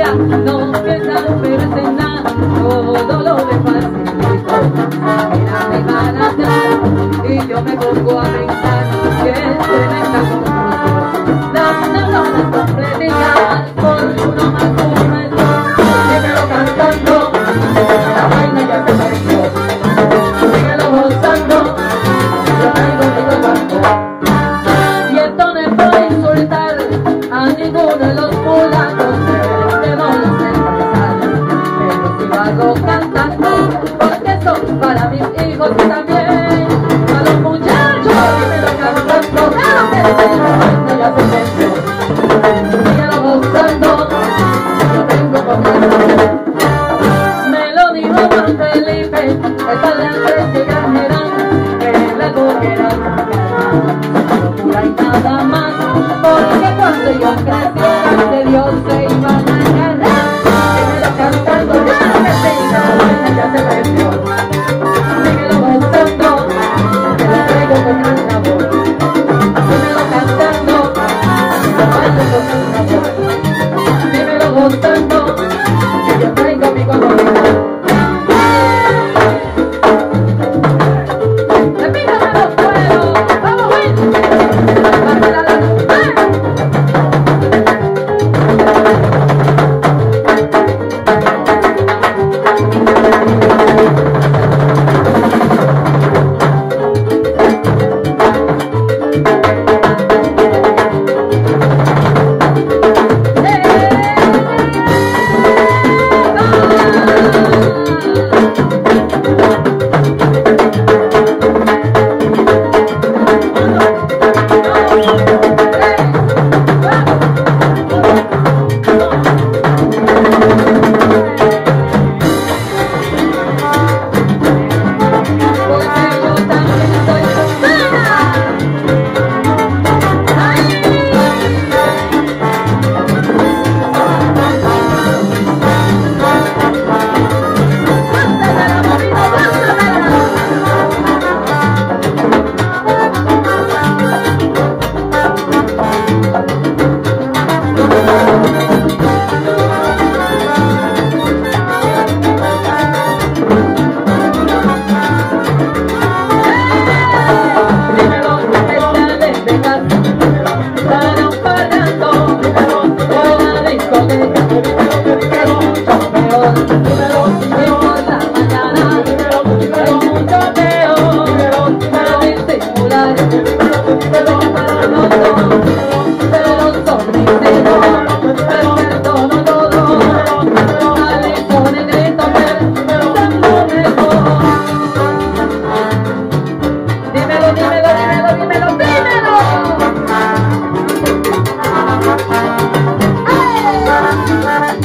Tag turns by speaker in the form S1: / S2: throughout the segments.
S1: ella no piensa perderse en nada, todo lo me facilito. Mira, me van a hacer y yo me pongo a pensar que es tremenda confusión. Las neuronas compredidas por uno más completo, síguelo cantando, la vaina ya se perdió. Síguelo gozando, yo traigo mi cuarto. Y esto no es por insultar a ninguno de los mulatos que no los empresarios, pero si lo hago cantando, porque son para mis hijos y también a los muchachos. Síguelo cantando, claro que sí, no ya se perdió. Síguelo gozando, yo tengo conmigo. Me lo dijo Juan Felipe, el padre Andrés y Granjerán, que la cogieran locura y nada más, porque cuando yo creciera de Dios se iban a agarrar. Síguelo cantando, claro que sí, ya se perdió. Síguelo gozando, que lo traigo con gran amor. Síguelo cantando, lo bailo con gran amor. Síguelo gozando, que yo traigo mi comodidad.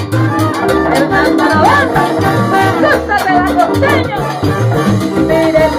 S1: Mire